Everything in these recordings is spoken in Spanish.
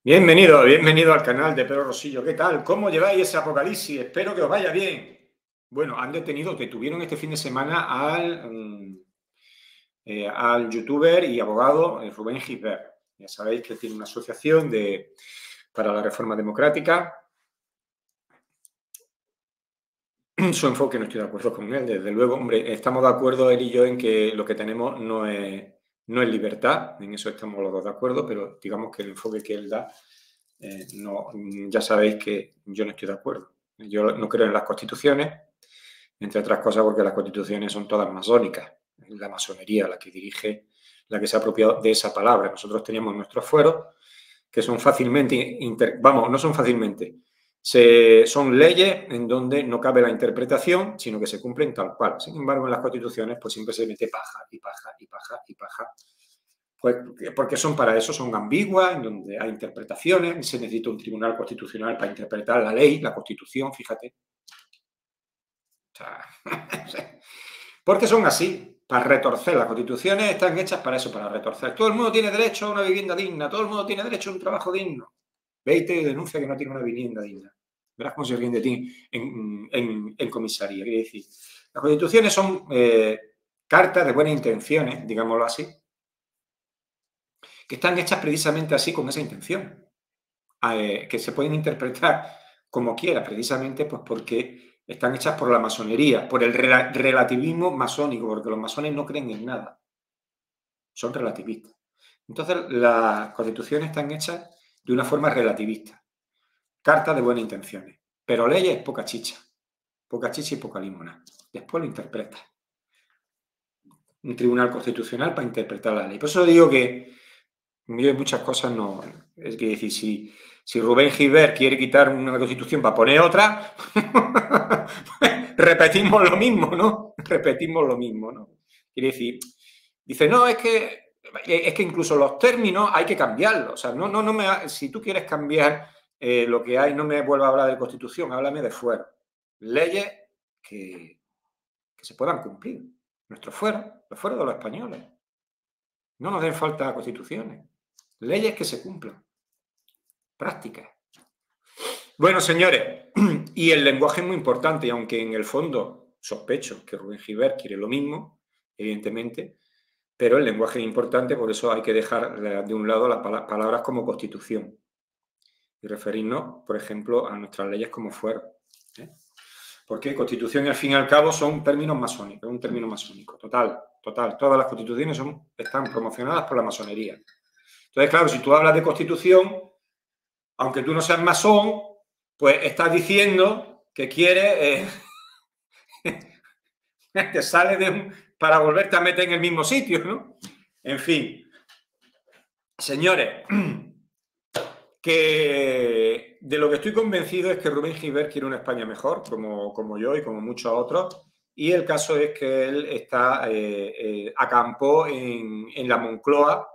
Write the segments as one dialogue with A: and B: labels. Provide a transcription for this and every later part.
A: Bienvenido, bienvenido al canal de Pedro Rosillo. ¿Qué tal? ¿Cómo lleváis ese apocalipsis? Espero que os vaya bien. Bueno, detuvieron este fin de semana al youtuber y abogado Rubén Gisbert. Ya sabéis que tiene una asociación para la reforma democrática. Su enfoque no estoy de acuerdo con él, desde luego. Hombre, estamos de acuerdo él y yo en que lo que tenemos no es libertad, en eso estamos los dos de acuerdo, pero digamos que el enfoque que él da, ya sabéis que yo no estoy de acuerdo. Yo no creo en las constituciones, entre otras cosas porque las constituciones son todas masónicas. Es la masonería la que dirige, la que se ha apropiado de esa palabra. Nosotros teníamos nuestros fueros que son fácilmente, no son fácilmente, son leyes en donde no cabe la interpretación, sino que se cumplen tal cual. Sin embargo, en las constituciones pues siempre se mete paja y paja y paja y paja. Pues porque son para eso, son ambiguas, en donde hay interpretaciones, se necesita un tribunal constitucional para interpretar la ley, la Constitución, fíjate. O sea, porque son así, para retorcer. Las constituciones están hechas para eso, para retorcer. Todo el mundo tiene derecho a una vivienda digna, todo el mundo tiene derecho a un trabajo digno. Veite y denuncia que no tiene una vivienda digna. Verás cómo se ríen de ti en comisaría. Quiere decir, las constituciones son cartas de buenas intenciones, digámoslo así, que están hechas precisamente así, con esa intención, que se pueden interpretar como quiera, precisamente pues porque están hechas por la masonería, por el relativismo masónico, porque los masones no creen en nada, son relativistas. Entonces, las constituciones están hechas de una forma relativista, cartas de buenas intenciones, pero leyes poca chicha y poca limona. Después lo interpreta un tribunal constitucional para interpretar la ley. Por eso digo que yo en muchas cosas no... Es que decir, si Rubén Gisbert quiere quitar una constitución para poner otra, repetimos lo mismo, ¿no? Quiere decir, dice, no, es que incluso los términos hay que cambiarlos. O sea, si tú quieres cambiar lo que hay, no me vuelvas a hablar de constitución, háblame de fuero. Leyes que se puedan cumplir. Nuestros fueros, los fueros de los españoles. No nos den falta constituciones. Leyes que se cumplan. Prácticas. Bueno, señores, y el lenguaje es muy importante, y aunque en el fondo sospecho que Rubén Gisbert quiere lo mismo, evidentemente, pero el lenguaje es importante, por eso hay que dejar de un lado las palabras como constitución y referirnos, por ejemplo, a nuestras leyes como fuero. Porque constitución y al fin y al cabo son términos masónicos, es un término masónico, total. Todas las constituciones están promocionadas por la masonería. Entonces, claro, si tú hablas de constitución, aunque tú no seas masón, pues estás diciendo que quieres que sale para volverte a meter en el mismo sitio, ¿no? En fin, señores, que de lo que estoy convencido es que Rubén Gisbert quiere una España mejor, como yo y como muchos otros, y el caso es que él acampó en la Moncloa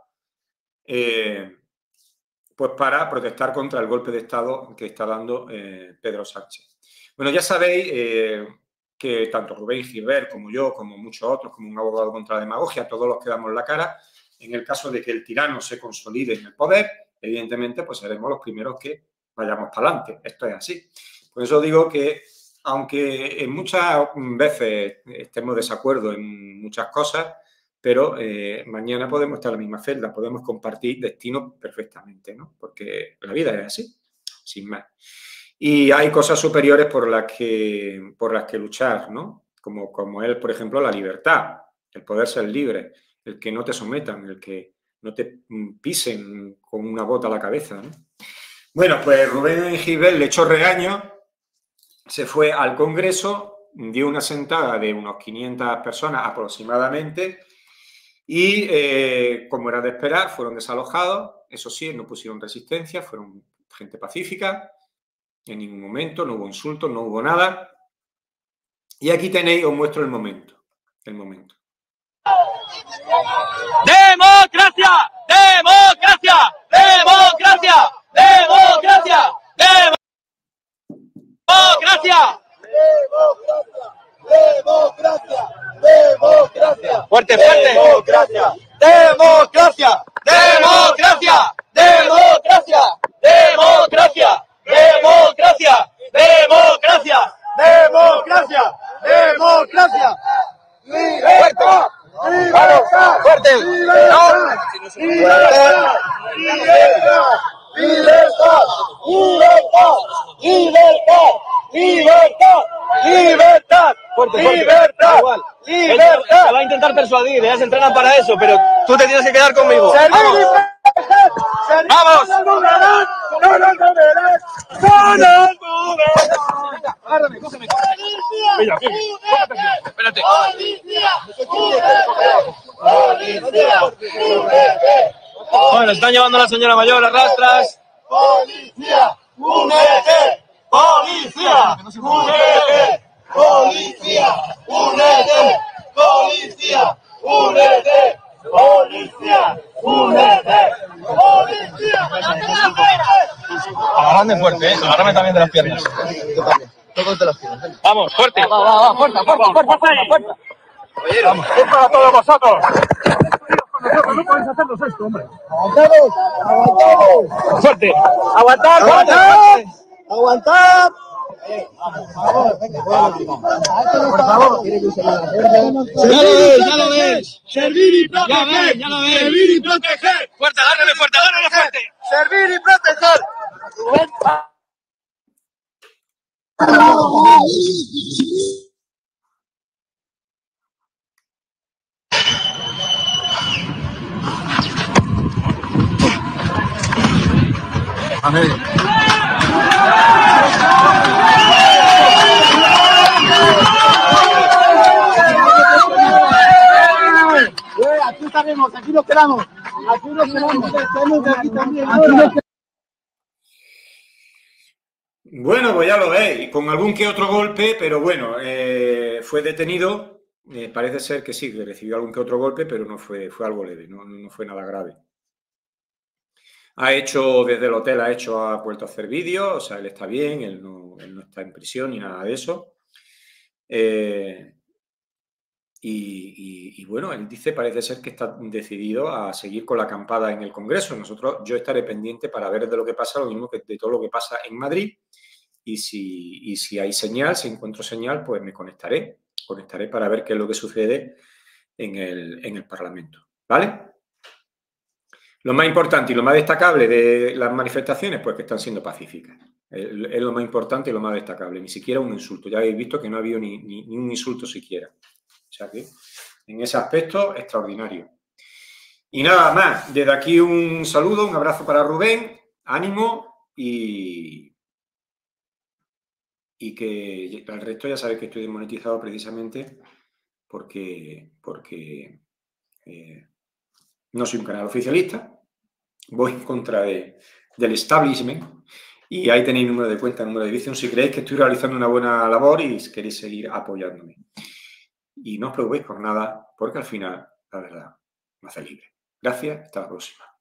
A: pues para protestar contra el golpe de Estado que está dando Pedro Sánchez. Bueno, ya sabéis que tanto Rubén Gisbert como yo, como muchos otros, como un abogado contra la demagogia, todos los que damos la cara, en el caso de que el tirano se consolide en el poder, evidentemente, pues seremos los primeros que vayamos para adelante. Esto es así. Por eso digo que, aunque en muchas veces estemos de desacuerdo en muchas cosas, pero mañana podemos estar en la misma celda, podemos compartir destinos perfectamente, ¿no? Porque la vida es así, sin más. Y hay cosas superiores por las que luchar, ¿no? Como él, por ejemplo, la libertad, el poder ser libre, el que no te sometan, el que no te pisen con una bota a la cabeza, ¿no? Bueno, pues Rubén Gisbert le echó regaño, se fue al Congreso, dio una sentada de unos 500 personas aproximadamente y, como era de esperar, fueron desalojados. Eso sí, no pusieron resistencia, fueron gente pacífica, en ningún momento, no hubo insultos, no hubo nada. Y aquí tenéis, os muestro el momento. ¡Democracia! ¡Democracia! ¡Democracia! ¡Democracia! ¡Democracia! ¡Democracia! ¡Democracia! ¡Fuerte, fuerte! ¡Democracia! ¡Democracia! ¡Democracia! ¡Democracia!
B: ¡Libertad! ¡Libertad! ¡Libertad! ¡Libertad! ¡Libertad! ¡Libertad! ¡Libertad! ¡Libertad!
C: Te va a intentar persuadir, se entrenan para eso, pero tú te tienes que quedar conmigo.
B: ¡Vamos!
C: ¡Vamos!
B: ¡No nos moverás! ¡No nos moverás! ¡No nos moverás!
C: Agárrame, cógeme. Mira, espérate. Bueno, están llevando a la señora mayor, arrastras.
B: ¡Policía! ¡Únete! ¡Policía! ¡Únete! ¡Policía! ¡Únete! ¡Policía! ¡Únete! ¡Policía! ¡Únete! ¡Policía!
C: Agárrame fuerte, agárrame también de las piernas.
D: Yo también. Tócate las piernas.
C: Vamos, fuerte.
B: Va, fuerza, fuerza.
C: Vamos.
B: ¡Es para todos vosotros! No podéis hacernos esto, hombre.
D: ¡Aguantamos! ¡Aguantamos!
C: Fuerte.
B: ¡Aguantar!
D: ¡Aguantad! ¡Aguantad! Por favor.
C: Ya lo ves.
B: ¡Servir y proteger!
C: Ya lo ves.
B: ¡Servir y proteger!
C: Fuerte, agárrame fuerte.
B: ¡Servir y proteger! Aquí estaremos, aquí nos quedamos. Aquí nos quedamos. Estamos aquí también.
A: Bueno, pues ya lo veis, con algún que otro golpe, pero bueno, fue detenido. Parece ser que sí, que recibió algún que otro golpe, pero no fue algo leve, no fue nada grave. Desde el hotel ha vuelto a hacer vídeos, o sea, él está bien, él no está en prisión ni nada de eso. Y bueno, él dice, parece ser que está decidido a seguir con la acampada en el Congreso. Yo estaré pendiente para ver de lo que pasa, lo mismo que de todo lo que pasa en Madrid. Y si hay señal, si encuentro señal, pues me conectaré para ver qué es lo que sucede en el Parlamento. ¿Vale? Lo más importante y lo más destacable de las manifestaciones, pues que están siendo pacíficas. Es lo más importante y lo más destacable. Ni siquiera un insulto. Ya habéis visto que no ha habido ni un insulto siquiera. O sea que, en ese aspecto, extraordinario. Y nada más. Desde aquí un saludo, un abrazo para Rubén. Ánimo y que al resto ya sabéis que estoy desmonetizado precisamente porque no soy un canal oficialista, voy en contra del establishment y ahí tenéis número de cuenta, número de Bizum si creéis que estoy realizando una buena labor y queréis seguir apoyándome. Y no os preocupéis por nada porque al final, la verdad, me hace libre. Gracias, hasta la próxima.